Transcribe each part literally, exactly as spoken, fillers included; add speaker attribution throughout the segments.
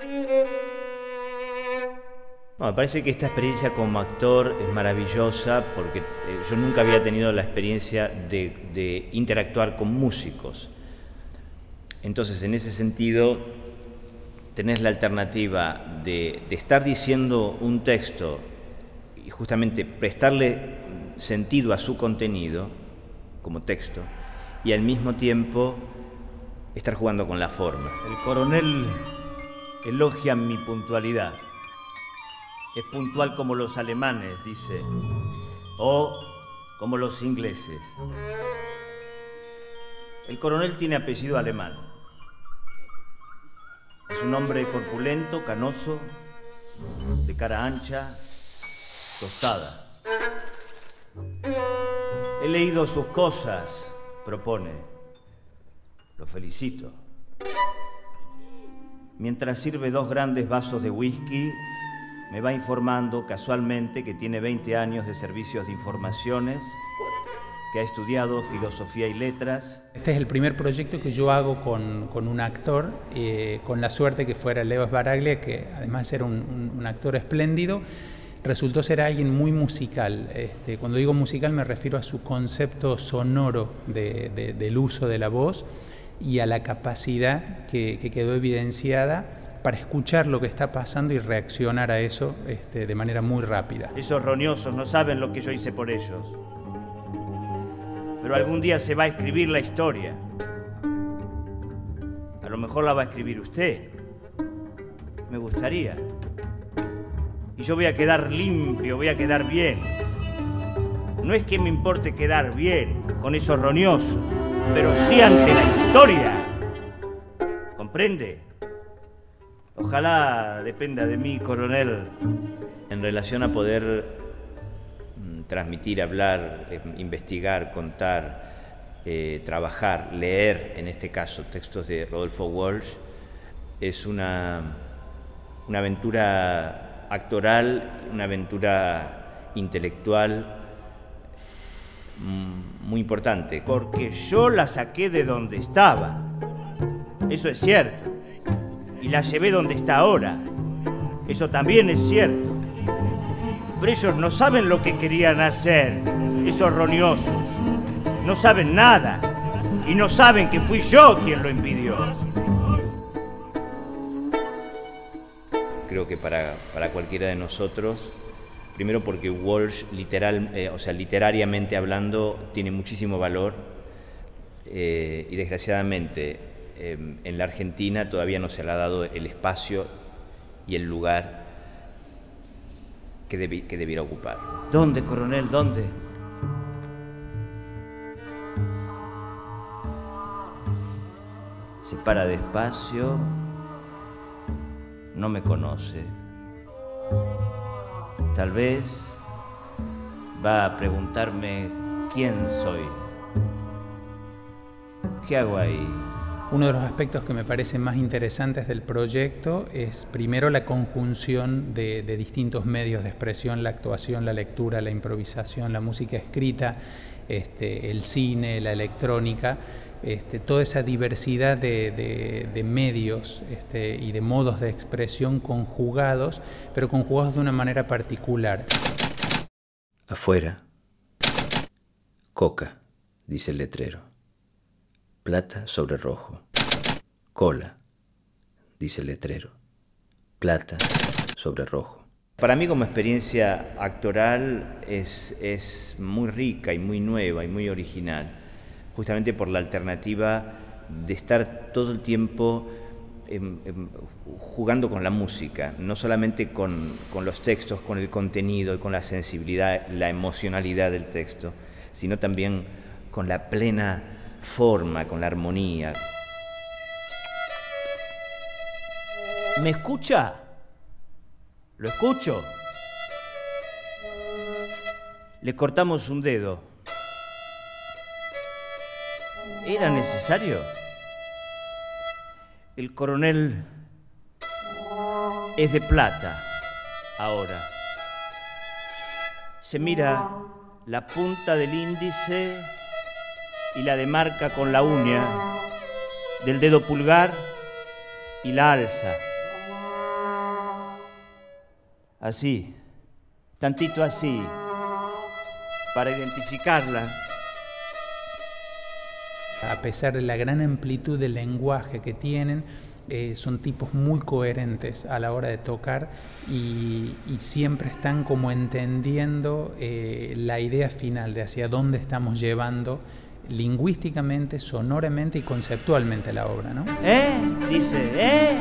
Speaker 1: No, me parece que esta experiencia como actor es maravillosa porque eh, yo nunca había tenido la experiencia de, de interactuar con músicos. Entonces, en ese sentido, tenés la alternativa de, de estar diciendo un texto y justamente prestarle sentido a su contenido como texto y al mismo tiempo estar jugando con la forma.
Speaker 2: El coronel elogia mi puntualidad. Es puntual como los alemanes, dice, o como los ingleses. El coronel tiene apellido alemán. Es un hombre corpulento, canoso, de cara ancha, tostada. He leído sus cosas, propone. Lo felicito. Mientras sirve dos grandes vasos de whisky, me va informando casualmente que tiene veinte años de servicios de informaciones, que ha estudiado filosofía y letras.
Speaker 3: Este es el primer proyecto que yo hago con, con un actor, eh, con la suerte que fuera Leo Sbaraglia, que además era un, un, un actor espléndido, resultó ser alguien muy musical. Este, cuando digo musical me refiero a su concepto sonoro de, de, del uso de la voz y a la capacidad que, que quedó evidenciada para escuchar lo que está pasando y reaccionar a eso este, de manera muy rápida.
Speaker 2: Esos roñosos no saben lo que yo hice por ellos. Pero algún día se va a escribir la historia. A lo mejor la va a escribir usted. Me gustaría. Y yo voy a quedar limpio, voy a quedar bien. No es que me importe quedar bien con esos roñosos, pero sí ante la historia. ¿Comprende? Ojalá dependa de mí, coronel.
Speaker 1: En relación a poder mm, transmitir, hablar, eh, investigar, contar, eh, trabajar, leer, en este caso, textos de Rodolfo Walsh, es una, una aventura actoral, una aventura intelectual mm, muy importante.
Speaker 2: Porque yo la saqué de donde estaba. Eso es cierto. Y la llevé donde está ahora. Eso también es cierto. Pero ellos no saben lo que querían hacer, esos roñosos. No saben nada. Y no saben que fui yo quien lo impidió.
Speaker 1: Creo que para, para cualquiera de nosotros, primero porque Walsh, literal, eh, o sea, literariamente hablando, tiene muchísimo valor eh, y desgraciadamente Eh, en la Argentina todavía no se le ha dado el espacio y el lugar que, debi que debiera ocupar.
Speaker 2: ¿Dónde, coronel? ¿Dónde? Se para despacio, no me conoce. Tal vez va a preguntarme quién soy. ¿Qué hago ahí?
Speaker 3: Uno de los aspectos que me parecen más interesantes del proyecto es primero la conjunción de, de distintos medios de expresión, la actuación, la lectura, la improvisación, la música escrita, este, el cine, la electrónica, este, toda esa diversidad de, de, de medios este, y de modos de expresión conjugados, pero conjugados de una manera particular.
Speaker 1: Afuera, coca, dice el letrero. Plata sobre rojo. Cola, dice el letrero. Plata sobre rojo. Para mí como experiencia actoral es, es muy rica y muy nueva y muy original, justamente por la alternativa de estar todo el tiempo eh, eh, jugando con la música, no solamente con, con los textos, con el contenido y con la sensibilidad, la emocionalidad del texto, sino también con la plena forma, con la armonía.
Speaker 2: ¿Me escucha? ¿Lo escucho? Le cortamos un dedo. ¿Era necesario? El coronel es de plata ahora. Se mira la punta del índice y la demarca con la uña del dedo pulgar y la alza. así, tantito así, para identificarla.
Speaker 3: A pesar de la gran amplitud del lenguaje que tienen, eh, son tipos muy coherentes a la hora de tocar y, y siempre están como entendiendo eh, la idea final de hacia dónde estamos llevando lingüísticamente, sonoramente y conceptualmente la obra, ¿no?
Speaker 2: ¿Eh? Dice, ¿eh?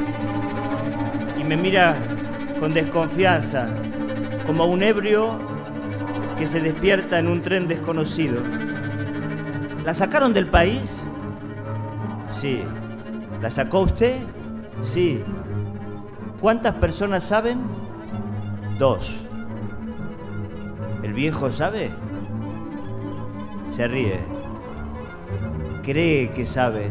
Speaker 2: Y me mira con desconfianza, como un ebrio que se despierta en un tren desconocido. ¿La sacaron del país? Sí. ¿La sacó usted? Sí. ¿Cuántas personas saben? Dos. ¿El viejo sabe? Se ríe. Cree que sabe.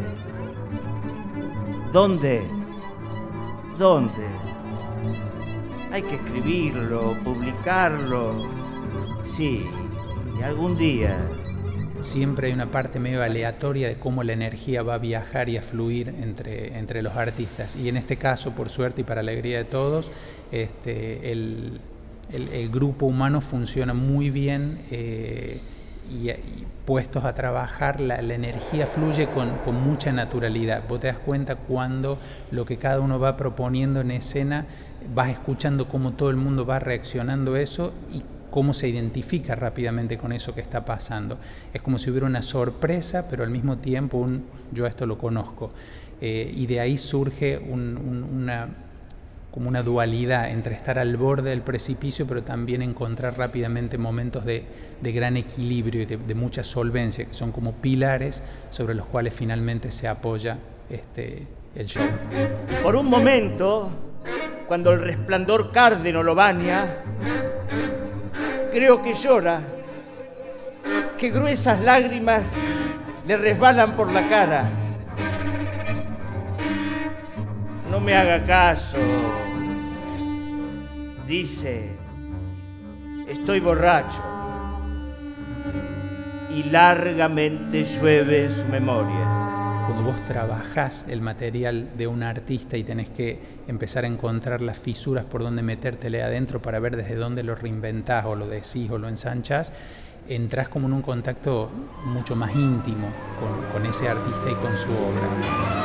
Speaker 2: ¿Dónde? ¿Dónde? Hay que escribirlo, publicarlo. Sí, y algún día.
Speaker 3: Siempre hay una parte medio aleatoria de cómo la energía va a viajar y a fluir entre, entre los artistas. Y en este caso, por suerte y para alegría de todos, este, el, el, el grupo humano funciona muy bien eh, y, y puestos a trabajar, la, la energía fluye con, con mucha naturalidad. Vos te das cuenta cuando lo que cada uno va proponiendo en escena, vas escuchando cómo todo el mundo va reaccionando a eso y cómo se identifica rápidamente con eso que está pasando. Es como si hubiera una sorpresa, pero al mismo tiempo un yo esto lo conozco. Eh, y de ahí surge un, un, una, como una dualidad entre estar al borde del precipicio, pero también encontrar rápidamente momentos de, de gran equilibrio y de, de mucha solvencia, que son como pilares sobre los cuales finalmente se apoya este, el show.
Speaker 2: Por un momento, cuando el resplandor cárdeno lo baña, creo que llora, que gruesas lágrimas le resbalan por la cara. No me haga caso, dice, estoy borracho. Y largamente llueve su memoria.
Speaker 3: Cuando vos trabajás el material de un artista y tenés que empezar a encontrar las fisuras por donde metértele adentro para ver desde dónde lo reinventás o lo decís o lo ensanchás, entrás como en un contacto mucho más íntimo con, con ese artista y con su obra.